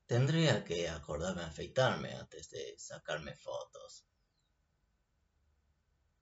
Tendría que acordarme a afeitarme antes de sacarme fotos.